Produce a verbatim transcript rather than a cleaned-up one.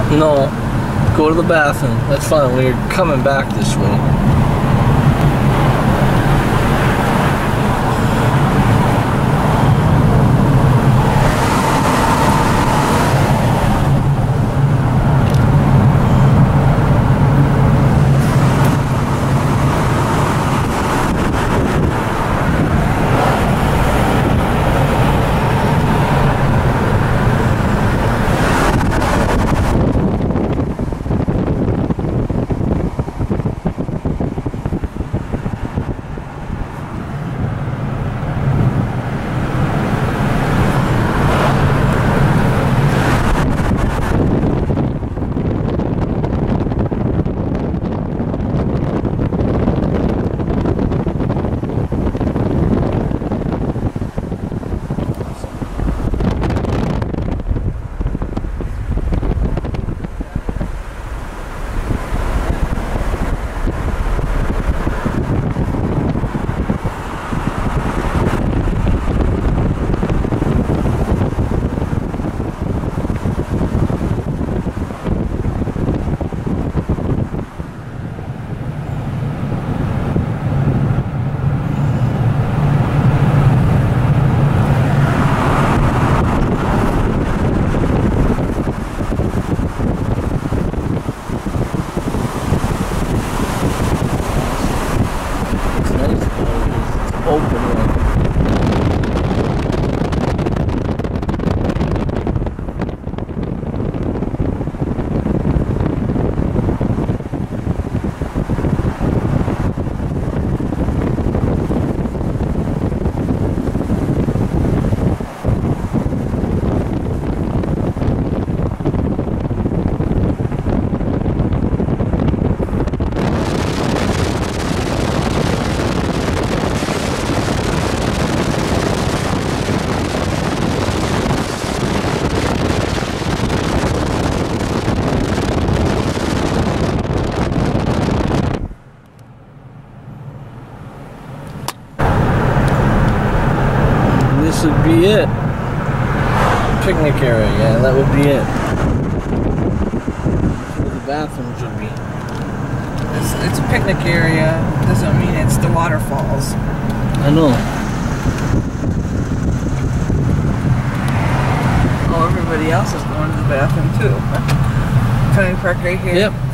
No. Go to the bathroom. That's fine. We're coming back this way. This would be it. Picnic area, yeah, that would be it. Where the bathrooms would be. It's, it's a picnic area. Doesn't mean it's the waterfalls. I know. Oh, everybody else is going to the bathroom too. Can I park right here? Yep.